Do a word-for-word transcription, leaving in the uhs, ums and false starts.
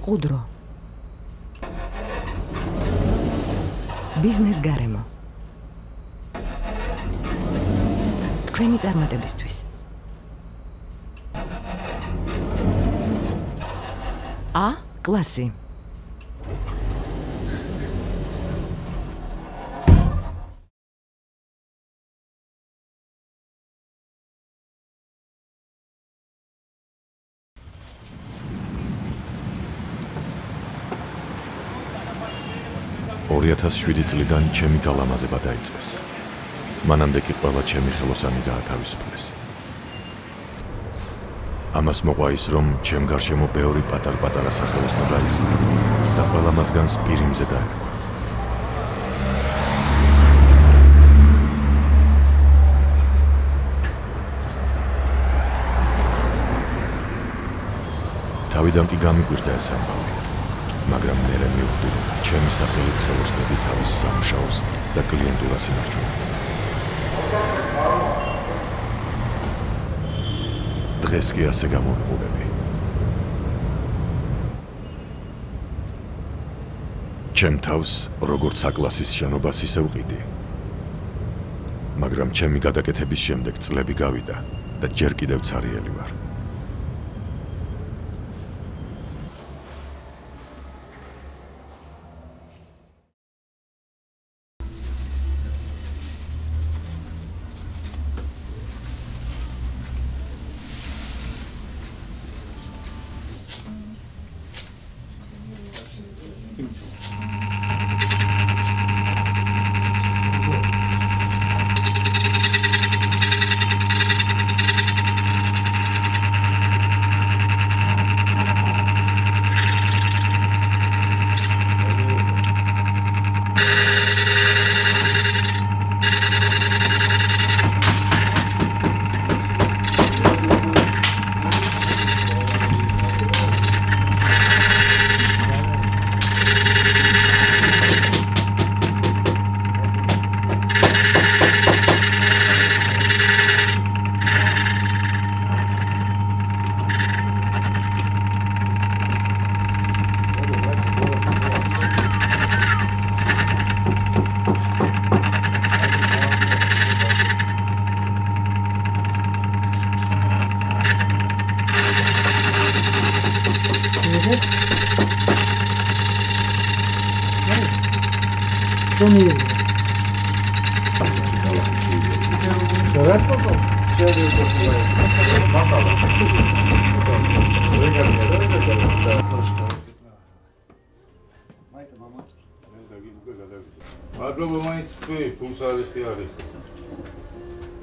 მყუდრო. ბიზნეს გარემო. თქვენი წარმატებისთვის. A კლასი. ორი ათას შვიდი წლიდან ჩემი გალამაზება დაიწყეს. მანამდე კი ყველა ჩემი ხელოსანი გაათავისუფლეს. ამას მოყვა ის, რომ ჩემ გარშემო ბევრი პატარ-პატარა სახელოსნო გაიხსნა და ყველა მათგანს პირიმზე დაერქვა. თავიდან კი გამიგვირდა ეს ამბავი. მაგრამ მერე მივხვდი, რომ ჩემი სახელით ხელოსნები თავის სამუშაოს და კლიენტურას ინარჩუნებენ. დღეს კი ასე გამოვიყურები. ჩემ თავს როგორც აკლასის შენობას ისევ ვყიდი. მაგრამ ჩემი გადაკეთების შემდეგ წლები გავიდა და ჯერ კიდევ ცარიელი ვარ. მადლობა მაინც თქვი, ფულს არის კი არის.